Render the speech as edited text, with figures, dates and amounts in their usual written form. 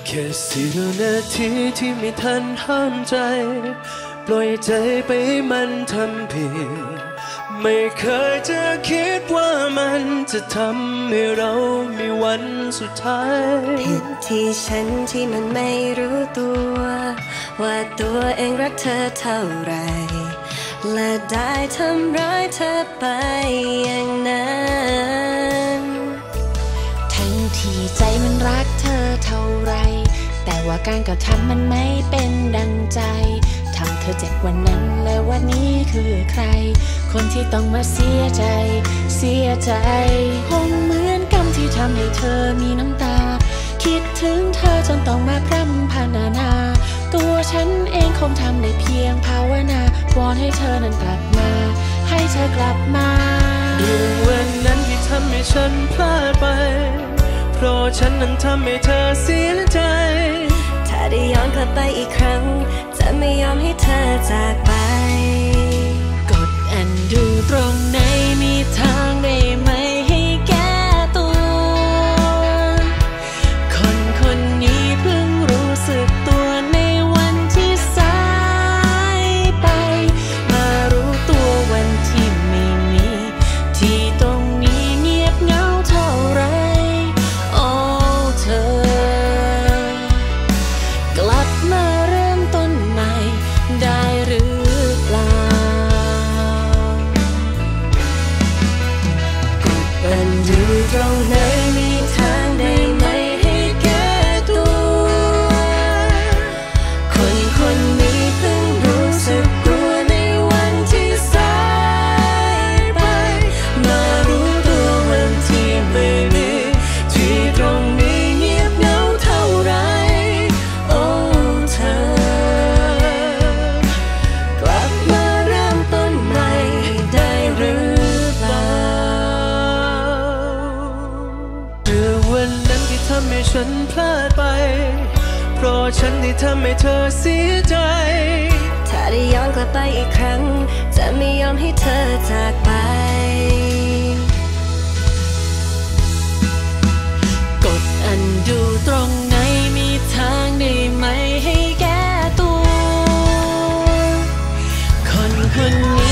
แค่เสี้ยวนาทีที่ไม่ทันห้ามใจปล่อยใจไปมันทำผิดไม่เคยจะคิดว่ามันจะทำให้เรามีวันสุดท้ายผิดที่ฉันที่มันไม่รู้ตัวว่าตัวเองรักเธอเท่าไรและได้ทำร้ายเธอไปอย่างนั้นทั้งที่ใจมันรักเธอเท่าไรแต่ว่าการกระทำมันไม่เป็นดังใจทำเธอเจ็บวันนั้นและวันนี้คือใครคนที่ต้องมาเสียใจคงเหมือนกรรมที่ทำให้เธอมีน้ำตาคิดถึงเธอจนต้องมาพร่ำพรรณนาตัวฉันเองคงทำได้เพียงภาวนาวอนให้เธอนั้นกลับมาให้เธอกลับมาเรื่องวันนั้นที่ทำให้ฉันพลาดไปเพราะฉันนั้นทำให้เธอเสียใจถ้าได้ย้อนกลับไปอีกครั้งจะไม่ยอมให้เธอจากไปกดอันดูตรงไหนมีทางได้ไหมให้แก้ตัวคนนี้เพิ่งรู้สึกตัวในวันที่สายไปมารู้ตัววันที่ไม่มีที่ตรงนี้เงียบเหงาเท่าไรโอ้เธอกลับมาเริ่มต้นใหม่ได้หรือเปล่าอันดูตรงไหนมีทางได้ไหมให้แก้ตัวคนนี้เพิ่งรู้สึกกลัวในวันที่สายไปมารู้ตัววันที่ไม่มีที่ตรงนี้เงียบเหงาเท่าไรโอ้เธอกลับมาเริ่มต้นใหม่ได้หรือเปล่าเรื่องวันนั้นที่ทำให้ฉันพลาดไปเพราะฉันที่ทำให้เธอเสียใจถ้าได้ย้อนกลับไปอีกครั้งจะไม่ยอมให้เธอจากไปกดอันดูตรงไหนมีทางได้ไหมให้แก้ตัวคนนี้